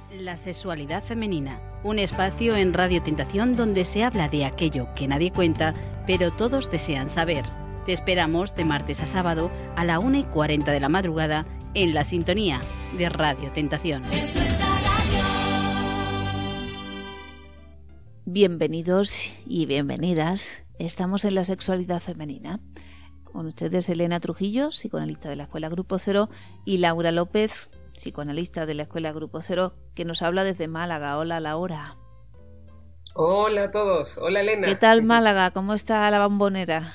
La sexualidad femenina, un espacio en Radio Tentación donde se habla de aquello que nadie cuenta, pero todos desean saber. Te esperamos de martes a sábado a la 1:40 de la madrugada en la sintonía de Radio Tentación. Bienvenidos y bienvenidas. Estamos en la sexualidad femenina. Con ustedes Elena Trujillo, psicoanalista de la Escuela Grupo Cero, y Laura López, psicoanalista de la Escuela Grupo Cero, que nos habla desde Málaga. Hola, Laura. Hola a todos. Hola, Elena. ¿Qué tal Málaga? ¿Cómo está la bombonera?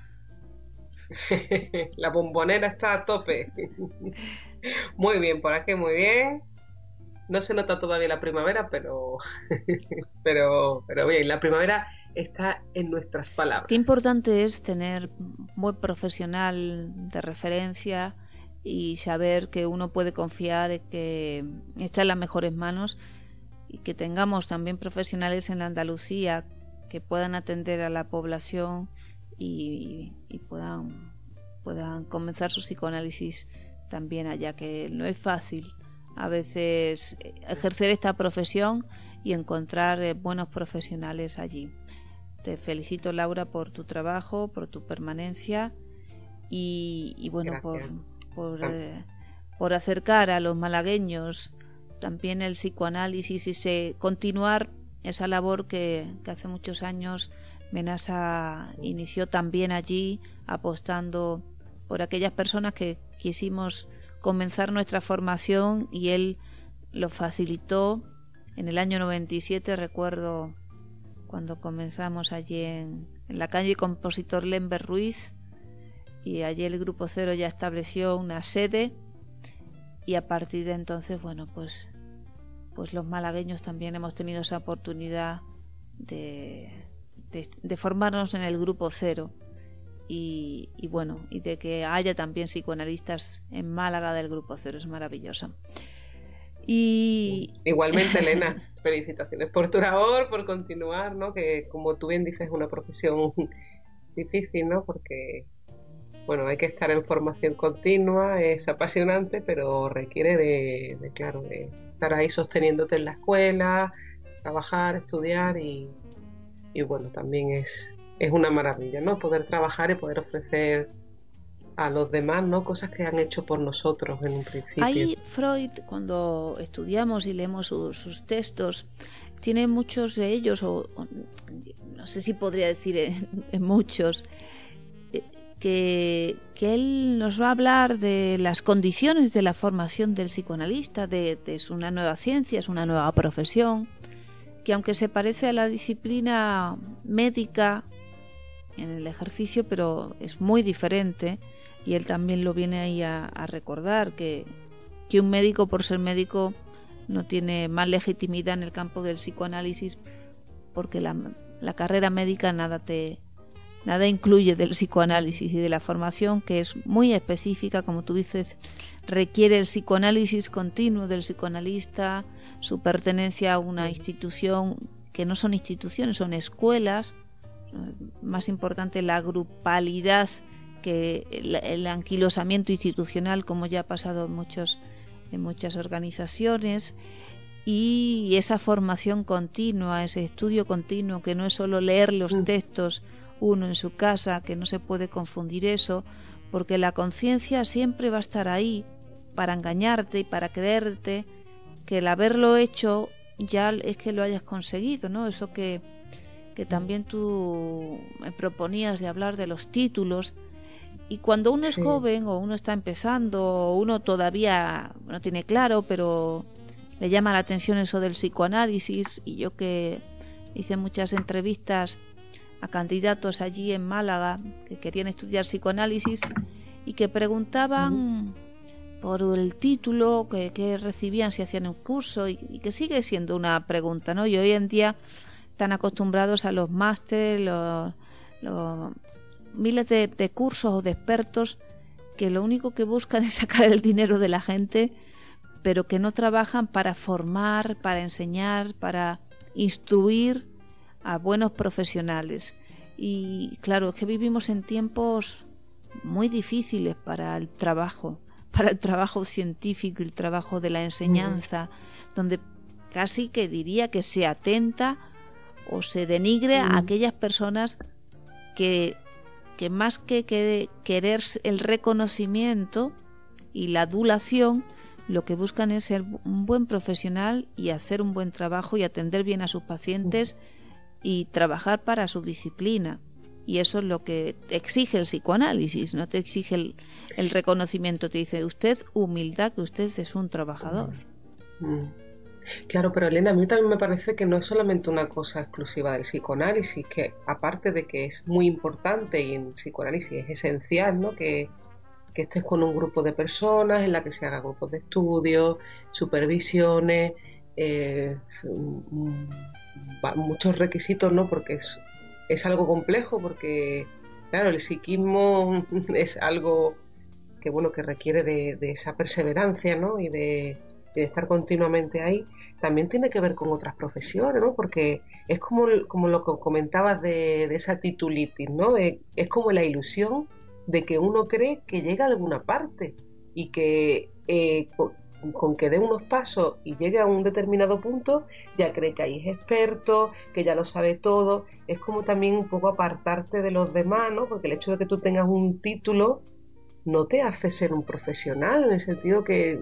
La bombonera está a tope. Muy bien, por aquí muy bien. No se nota todavía la primavera, pero bien, la primavera está en nuestras palabras. Qué importante es tener un buen profesional de referencia y saber que uno puede confiar en que está en las mejores manos, y que tengamos también profesionales en Andalucía que puedan atender a la población y puedan comenzar su psicoanálisis también allá, que no es fácil a veces ejercer esta profesión y encontrar buenos profesionales allí. Te felicito, Laura, por tu trabajo, por tu permanencia y bueno, por acercar a los malagueños también el psicoanálisis y continuar esa labor que hace muchos años Menasa inició también allí, apostando por aquellas personas que quisimos comenzar nuestra formación, y él lo facilitó en el año 97. Recuerdo cuando comenzamos allí en la calle Compositor Lember Ruiz, y allí el Grupo Cero ya estableció una sede, y a partir de entonces, bueno, pues los malagueños también hemos tenido esa oportunidad de formarnos en el Grupo Cero. Y bueno, y de que haya también psicoanalistas en Málaga del Grupo Cero, es maravilloso. Y igualmente, Elena, felicitaciones por tu labor, por continuar, ¿no? Que, como tú bien dices, es una profesión difícil, ¿no? Porque, bueno, hay que estar en formación continua, es apasionante, pero requiere de estar ahí sosteniéndote en la escuela, trabajar, estudiar y bueno, también es una maravilla, ¿no? Poder trabajar y poder ofrecer a los demás, ¿no? Cosas que han hecho por nosotros en un principio. Ahí Freud, cuando estudiamos y leemos sus textos, tiene muchos de ellos, o no sé si podría decir en muchos, que él nos va a hablar de las condiciones de la formación del psicoanalista, es una nueva ciencia, es una nueva profesión, que aunque se parece a la disciplina médica en el ejercicio, pero es muy diferente, y él también lo viene ahí a recordar, que un médico, por ser médico, no tiene más legitimidad en el campo del psicoanálisis, porque la carrera médica nada incluye del psicoanálisis y de la formación, que es muy específica, como tú dices, requiere el psicoanálisis continuo del psicoanalista, su pertenencia a una institución, que no son instituciones, son escuelas. Más importante la grupalidad que el anquilosamiento institucional, como ya ha pasado en muchas organizaciones, y esa formación continua, ese estudio continuo, que no es solo leer los textos uno en su casa, que no se puede confundir eso, porque la conciencia siempre va a estar ahí para engañarte y para creerte que el haberlo hecho ya es que lo hayas conseguido, ¿no? Eso que también tú me proponías de hablar de los títulos, y cuando uno es joven, o uno está empezando, o uno todavía no tiene claro, pero le llama la atención eso del psicoanálisis, y yo que hice muchas entrevistas a candidatos allí en Málaga que querían estudiar psicoanálisis y que preguntaban por el título que recibían si hacían un curso, y que sigue siendo una pregunta, ¿no? Y hoy en día están acostumbrados a los másteres, los miles de cursos o de expertos, que lo único que buscan es sacar el dinero de la gente, pero que no trabajan para formar, para enseñar, para instruir a buenos profesionales. Y claro, es que vivimos en tiempos muy difíciles para el trabajo científico, el trabajo de la enseñanza, donde casi que diría que se atenta o se denigre a aquellas personas que más que querer el reconocimiento y la adulación, lo que buscan es ser un buen profesional y hacer un buen trabajo y atender bien a sus pacientes y trabajar para su disciplina. Y eso es lo que exige el psicoanálisis, no te exige el reconocimiento, te dice usted humildad, que usted es un trabajador. Claro, pero Elena, a mí también me parece que no es solamente una cosa exclusiva del psicoanálisis, que aparte de que es muy importante y en psicoanálisis es esencial, ¿no?, que estés con un grupo de personas en la que se hagan grupos de estudio, supervisiones, muchos requisitos, ¿no?, porque es algo complejo, porque claro, el psiquismo es algo que bueno, que requiere de esa perseverancia, ¿no?, y de estar continuamente ahí. También tiene que ver con otras profesiones, ¿no?, porque es como lo que comentabas de esa titulitis, ¿no?, es como la ilusión de que uno cree que llega a alguna parte y que con que dé unos pasos y llegue a un determinado punto ya cree que ahí es experto, que ya lo sabe todo. Es como también un poco apartarte de los demás, ¿no?, porque el hecho de que tú tengas un título no te hace ser un profesional, en el sentido que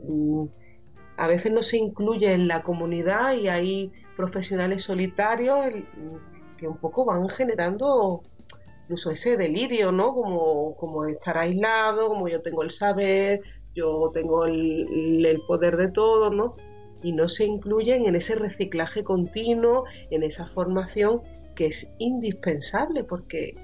a veces no se incluye en la comunidad y hay profesionales solitarios que un poco van generando incluso ese delirio, ¿no?, como estar aislado, como yo tengo el saber, yo tengo el poder de todo, ¿no?, y no se incluyen en ese reciclaje continuo, en esa formación que es indispensable, porque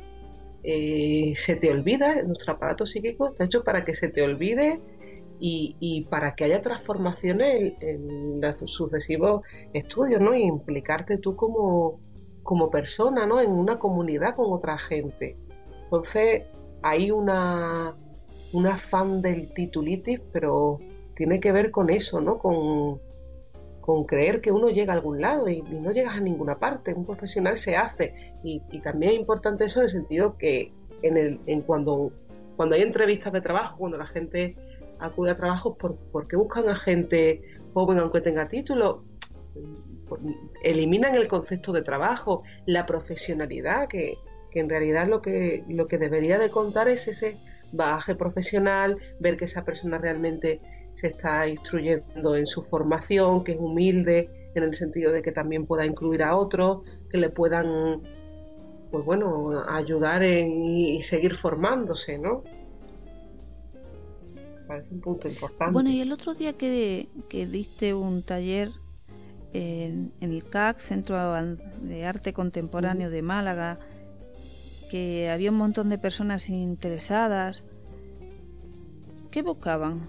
se te olvida, nuestro aparato psíquico está hecho para que se te olvide y para que haya transformaciones en los sucesivos estudios, ¿no?, y implicarte tú como persona, ¿no?, en una comunidad con otra gente. Entonces hay un afán del titulitis, pero tiene que ver con eso, ¿no?, con creer que uno llega a algún lado y no llegas a ninguna parte. Un profesional se hace, y también es importante eso en el sentido que cuando hay entrevistas de trabajo, cuando la gente acude a trabajos, ¿por qué buscan a gente joven aunque tenga título? Eliminan el concepto de trabajo, la profesionalidad, que en realidad lo que debería de contar es ese bagaje profesional, ver que esa persona realmente se está instruyendo en su formación, que es humilde en el sentido de que también pueda incluir a otros, que le puedan, pues bueno, ayudar y seguir formándose, ¿no? Parece un punto importante. Bueno, y el otro día que diste un taller en el CAC, Centro de Arte Contemporáneo de Málaga, que había un montón de personas interesadas. ¿Qué buscaban?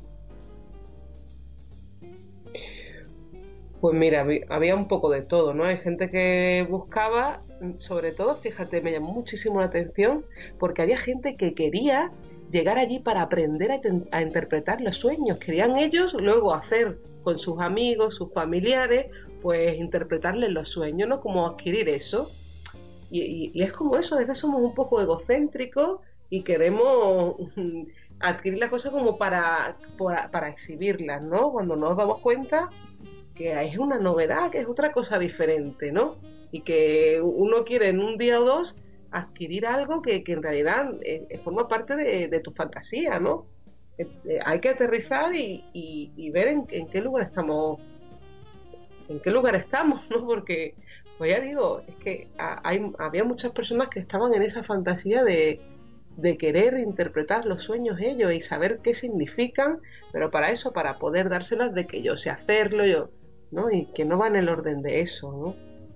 Pues mira, había un poco de todo, ¿no? Hay gente que buscaba, sobre todo, fíjate, me llamó muchísimo la atención, porque había gente que quería llegar allí para aprender a interpretar los sueños. Querían ellos luego hacer con sus amigos, sus familiares, pues interpretarles los sueños, ¿no? Como adquirir eso. Y es como eso, a veces somos un poco egocéntricos y queremos adquirir las cosas como para exhibirlas, ¿no? Cuando nos damos cuenta que es una novedad, que es otra cosa diferente, ¿no? Y que uno quiere en un día o dos adquirir algo que en realidad forma parte de tu fantasía, ¿no? Hay que aterrizar y ver en qué lugar estamos, ¿no? Porque, pues ya digo, es que había muchas personas que estaban en esa fantasía de querer interpretar los sueños ellos y saber qué significan, pero para eso, para poder dárselas de que yo sé hacerlo, ¿no? Y que no va en el orden de eso, ¿no?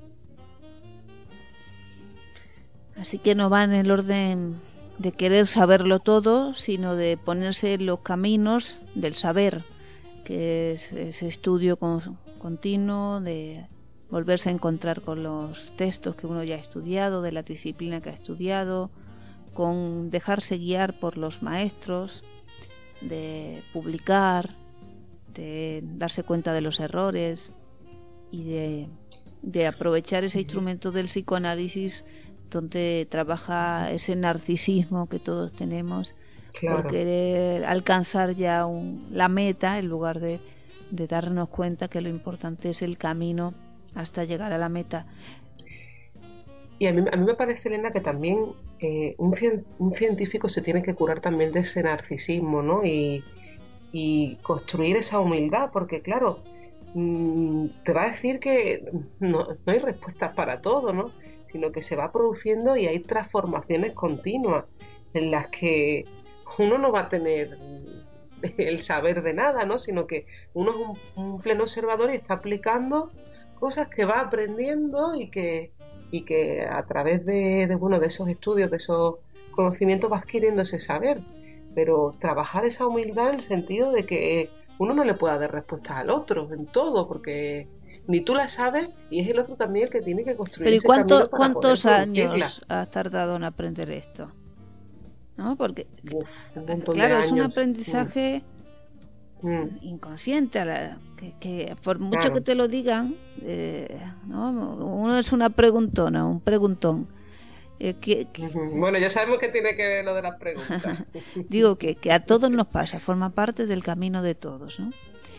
Así que no va en el orden de querer saberlo todo, sino de ponerse en los caminos del saber, que es ese estudio continuo, de volverse a encontrar con los textos que uno ya ha estudiado, de la disciplina que ha estudiado, con dejarse guiar por los maestros, de publicar, de darse cuenta de los errores y de aprovechar ese instrumento del psicoanálisis donde trabaja ese narcisismo que todos tenemos, claro, por querer alcanzar ya la meta en lugar de de darnos cuenta que lo importante es el camino hasta llegar a la meta. Y a mí me parece, Elena, que también un científico se tiene que curar también de ese narcisismo, ¿no? Y construir esa humildad, porque claro, te va a decir que no hay respuestas para todo, ¿no? Sino que se va produciendo y hay transformaciones continuas en las que uno no va a tener el saber de nada, ¿no? Sino que uno es un pleno observador y está aplicando cosas que va aprendiendo y que a través de esos estudios, de esos conocimientos va adquiriendo ese saber. Pero trabajar esa humildad en el sentido de que uno no le pueda dar respuestas al otro en todo, porque ni tú la sabes y es el otro también el que tiene que construir. Pero ese camino para ¿cuántos poder años has tardado en aprender esto? ¿No? Porque un montón claro, de años. Es un aprendizaje inconsciente, que por mucho claro. que te lo digan, ¿no? Uno es una preguntona, un preguntón. Bueno, ya sabemos que tiene que ver lo de las preguntas. Digo que a todos nos pasa, forma parte del camino de todos, ¿no?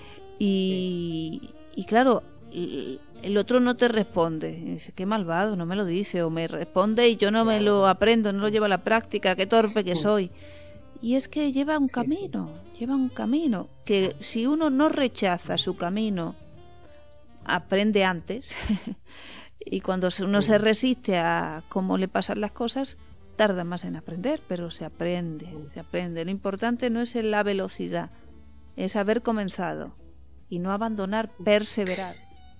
Y claro, el otro no te responde, y dice, qué malvado, no me lo dice, o me responde y yo no me lo aprendo, no lo llevo a la práctica, qué torpe que soy. Y es que lleva un camino, que si uno no rechaza su camino, aprende antes. Y cuando uno se resiste a cómo le pasan las cosas, tarda más en aprender, pero se aprende. Lo importante no es la velocidad, es haber comenzado y no abandonar, perseverar.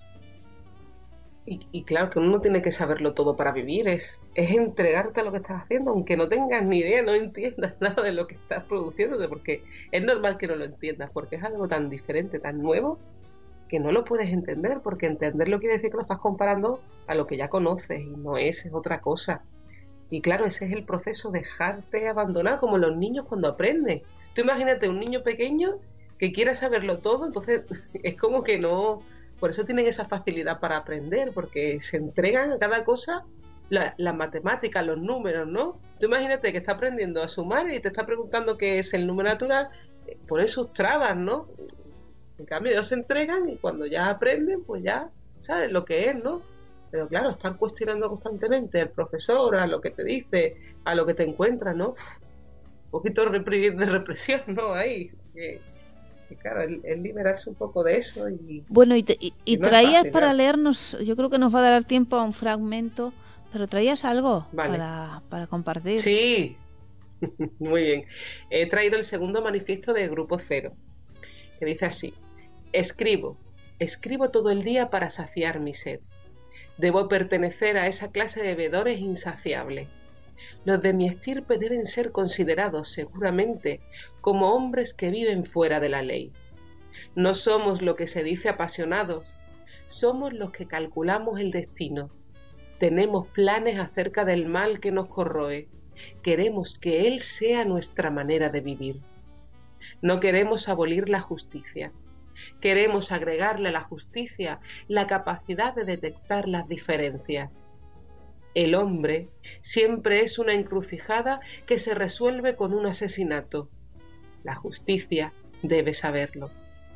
Y claro que uno no tiene que saberlo todo para vivir, es entregarte a lo que estás haciendo, aunque no tengas ni idea, no entiendas nada de lo que estás produciendo, porque es normal que no lo entiendas, porque es algo tan diferente, tan nuevo, que no lo puedes entender, porque entenderlo quiere decir que lo estás comparando a lo que ya conoces, y no es otra cosa. Y claro, ese es el proceso, dejarte abandonar, como los niños cuando aprenden. Tú imagínate un niño pequeño que quiera saberlo todo, entonces es como que no... Por eso tienen esa facilidad para aprender, porque se entregan a cada cosa, la matemática, los números, ¿no? Tú imagínate que está aprendiendo a sumar y te está preguntando qué es el número natural, ponen sus trabas, ¿no? En cambio ellos se entregan y cuando ya aprenden, pues ya sabes lo que es, ¿no? Pero claro, estar cuestionando constantemente al profesor, a lo que te dice, a lo que te encuentras, ¿no? Un poquito de represión, ¿no? Ahí, y claro, el liberarse un poco de eso. Bueno, y no traías fácil, para ¿no? leernos, yo creo que nos va a dar tiempo a un fragmento, pero traías algo Vale. para compartir. Sí, muy bien. He traído el segundo manifiesto de Grupo Cero, que dice así: escribo todo el día para saciar mi sed. Debo pertenecer a esa clase de bebedores insaciables. Los de mi estirpe deben ser considerados seguramente como hombres que viven fuera de la ley. No somos lo que se dice apasionados, somos los que calculamos el destino. Tenemos planes acerca del mal que nos corroe. Queremos que él sea nuestra manera de vivir. No queremos abolir la justicia. Queremos agregarle a la justicia la capacidad de detectar las diferencias. El hombre siempre es una encrucijada que se resuelve con un asesinato. La justicia debe saberlo.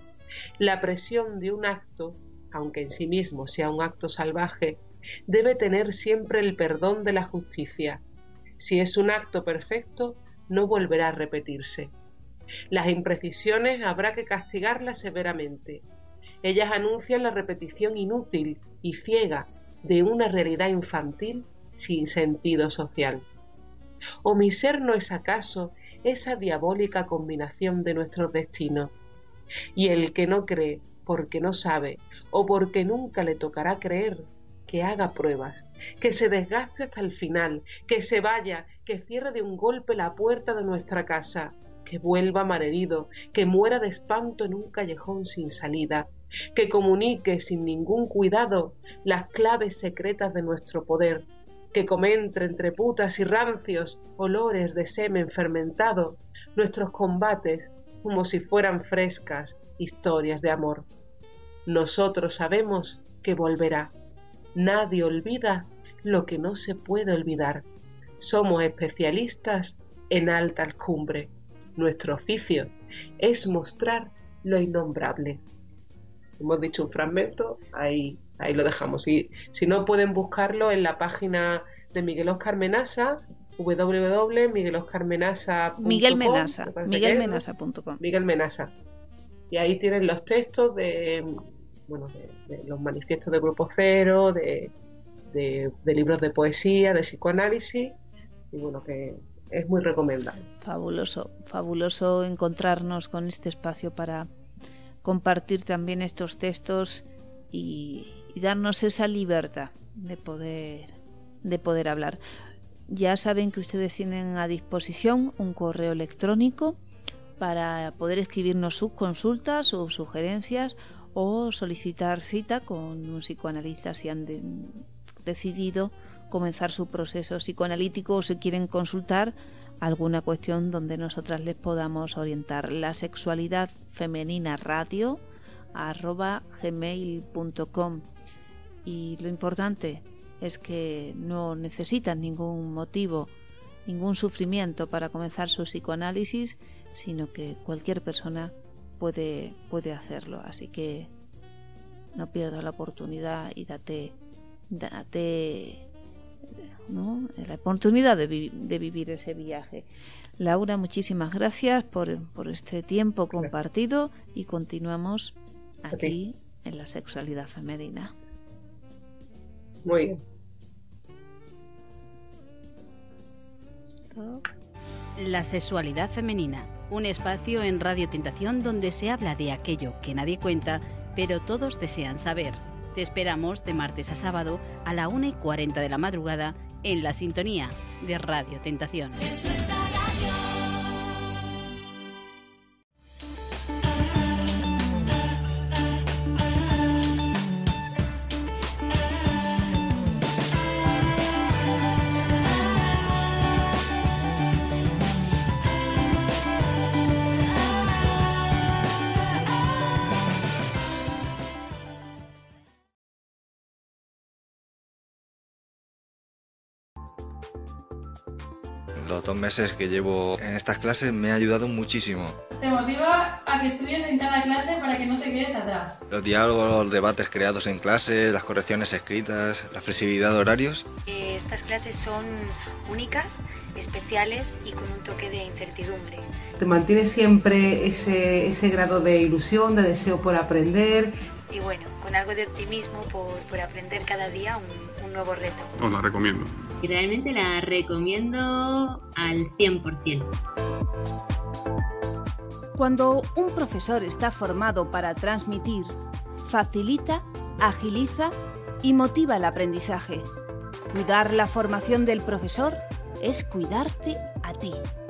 La presión de un acto, aunque en sí mismo sea un acto salvaje, debe tener siempre el perdón de la justicia. Si es un acto perfecto, no volverá a repetirse. Las imprecisiones habrá que castigarlas severamente. Ellas anuncian la repetición inútil y ciega de una realidad infantil sin sentido social. ¿O mi ser no es acaso esa diabólica combinación de nuestros destinos? Y el que no cree porque no sabe o porque nunca le tocará creer, que haga pruebas, que se desgaste hasta el final, que se vaya, que cierre de un golpe la puerta de nuestra casa, que vuelva malherido, que muera de espanto en un callejón sin salida, que comunique sin ningún cuidado las claves secretas de nuestro poder, que comente entre putas y rancios olores de semen fermentado nuestros combates como si fueran frescas historias de amor. Nosotros sabemos que volverá. Nadie olvida lo que no se puede olvidar. Somos especialistas en alta cumbre. Nuestro oficio es mostrar lo innombrable. hemos dicho un fragmento, ahí lo dejamos. Y si no, pueden buscarlo en la página de Miguel Óscar Menasa, www.migueloscarmenasa.com. miguelmenasa.com. Miguel Menasa. Y ahí tienen los textos de los manifiestos de Grupo Cero, de libros de poesía, de psicoanálisis, y bueno, que es muy recomendable. Fabuloso encontrarnos con este espacio para compartir también estos textos y darnos esa libertad de poder hablar. Ya saben que ustedes tienen a disposición un correo electrónico para poder escribirnos sus consultas, sus sugerencias o solicitar cita con un psicoanalista si han decidido comenzar su proceso psicoanalítico o si quieren consultar alguna cuestión donde nosotras les podamos orientar. La sexualidad femenina radio @gmail.com. Y lo importante es que no necesitan ningún motivo, ningún sufrimiento para comenzar su psicoanálisis, sino que cualquier persona puede hacerlo. Así que no pierdas la oportunidad y date la oportunidad de vivir ese viaje. Laura, muchísimas gracias por este tiempo compartido y continuamos aquí en la sexualidad femenina. Muy bien. La sexualidad femenina, un espacio en Radio Tentación donde se habla de aquello que nadie cuenta, pero todos desean saber. Te esperamos de martes a sábado a la 1:40 de la madrugada en la sintonía de Radio Tentación. Los 2 meses que llevo en estas clases me ha ayudado muchísimo. Te motiva a que estudies en cada clase para que no te quedes atrás. Los diálogos, los debates creados en clase, las correcciones escritas, la flexibilidad de horarios. Estas clases son únicas, especiales y con un toque de incertidumbre. Te mantiene siempre ese grado de ilusión, de deseo por aprender. Y bueno, con algo de optimismo por aprender cada día un nuevo reto. Os la recomiendo. Y realmente la recomiendo al 100%. Cuando un profesor está formado para transmitir, facilita, agiliza y motiva el aprendizaje. Cuidar la formación del profesor es cuidarte a ti.